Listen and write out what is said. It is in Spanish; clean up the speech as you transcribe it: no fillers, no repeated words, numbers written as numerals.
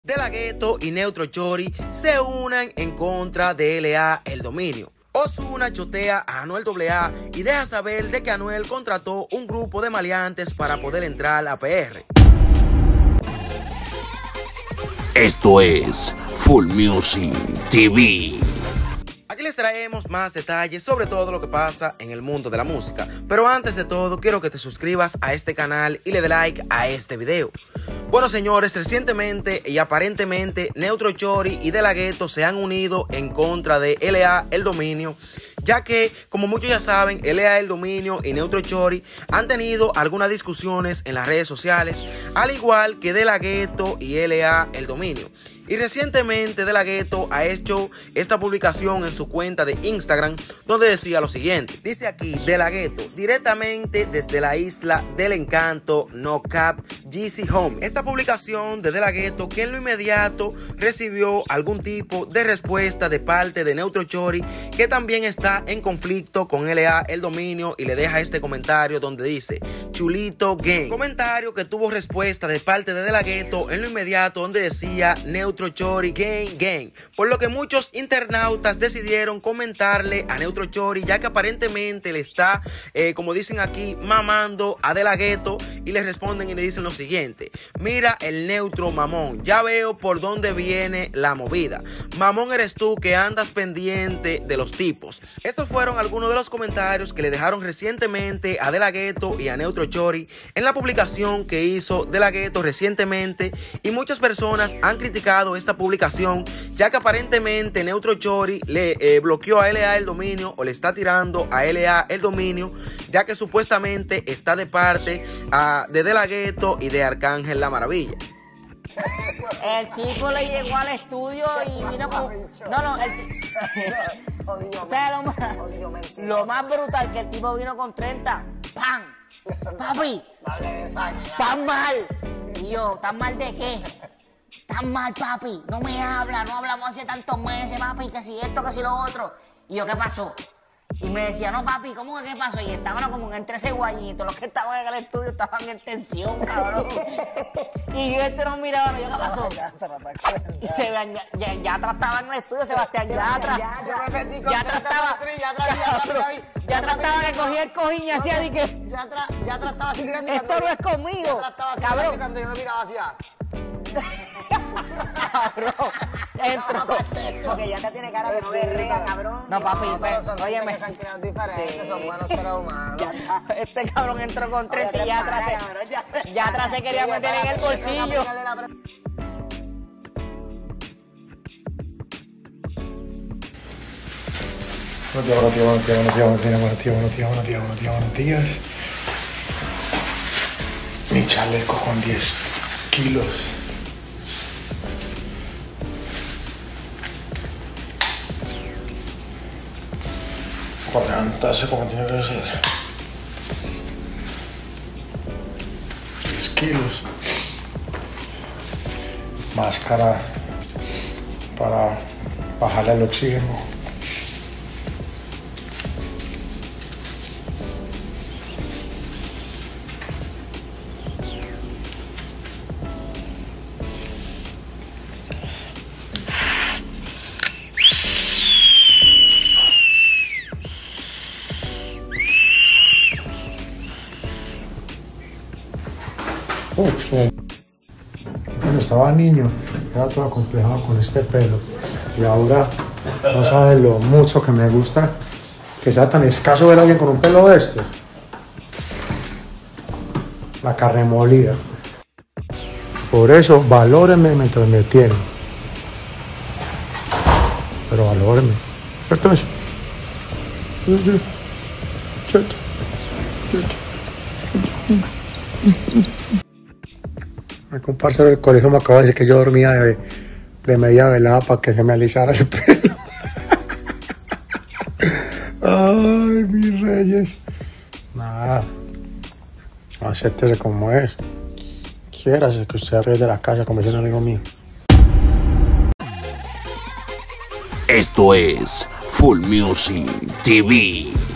De La Ghetto y Neutro Chori se unen en contra de LA El Dominio. Ozuna chotea a Anuel AA y deja saber de que Anuel contrató un grupo de maleantes para poder entrar a PR. Esto es Full Music TV. Aquí les traemos más detalles sobre todo lo que pasa en el mundo de la música. Pero antes de todo, quiero que te suscribas a este canal y le dé like a este video. Bueno, señores, recientemente y aparentemente Neutro Chori y De La Ghetto se han unido en contra de LA El Dominio, ya que, como muchos ya saben, LA El Dominio y Neutro Chori han tenido algunas discusiones en las redes sociales, al igual que De La Ghetto y LA El Dominio. Y recientemente De La Ghetto ha hecho esta publicación en su cuenta de Instagram, donde decía lo siguiente. Dice aquí: De La Ghetto, directamente desde la isla del encanto, No Cap, GC Home. Esta publicación de La Ghetto, que en lo inmediato recibió algún tipo de respuesta de parte de Neutro Chori, que también está en conflicto con LA El Dominio, y le deja este comentario donde dice: Chulito Gang. Comentario que tuvo respuesta de parte de La Ghetto en lo inmediato, donde decía: Neutro Chori Gang Gang. Por lo que muchos internautas decidieron comentarle a Neutro Chori, ya que aparentemente le está, como dicen aquí, mamando a De La Ghetto, y le responden y le dicen lo siguiente: mira el neutro mamón, ya veo por dónde viene la movida. Mamón eres tú que andas pendiente de los tipos. Estos fueron algunos de los comentarios que le dejaron recientemente a De La Ghetto y a Neutro Chori en la publicación que hizo De La Ghetto recientemente, y muchas personas han criticado esta publicación, ya que aparentemente Neutro Chori le bloqueó a LA El Dominio, o le está tirando a LA El Dominio, ya que supuestamente está de parte de La Ghetto y de Arcángel La Maravilla. El tipo le llegó al estudio y vino con... O sea, lo más brutal, que el tipo vino con 30. ¡Pam! Papi, ¿tan mal? Y yo, ¿tan mal de qué? ¿Tan mal, papi? No me habla, no hablamos hace tantos meses, papi, que si esto, que si lo otro. Y yo, ¿qué pasó? Y me decía: no, papi, ¿cómo que qué pasó? Y estaban como en 13 guayitos. Los que estaban en el estudio estaban en tensión, cabrón. Y yo no miraba, yo, ¿qué pasó? Y se vean, ya trataba en el estudio Sebastián Yatra. Ya trataba que cogía el cojín y hacía de que... Ya trataba así. Esto no es conmigo, cabrón. Cuando yo me miraba hacia... Cabrón, entro. Porque ya te tiene cara de no guerrea, cabrón. No, papi, óyeme. Son buenos seres humanos. Este cabrón entró con 30 y ya atrás se quería meter en el bolsillo. Buenos días. Mi chaleco con 10 kilos. Con levantarse como tiene que ser. 10 kilos. Máscara para bajarle el oxígeno. Cuando estaba niño era todo acomplejado con este pelo, y ahora no sabes lo mucho que me gusta que sea tan escaso ver a alguien con un pelo de este. La carne molida. Por eso valórenme mientras me tienen, pero valórenme, ¿cierto eso? ¿Cierto? Mi comparsa del colegio me acaba de decir que yo dormía de media velada para que se me alisara el pelo. Ay, mis reyes. Nada. Acéptese como es. Quiérase que usted es rey de la casa, como dice un amigo mío. Esto es Full Music TV.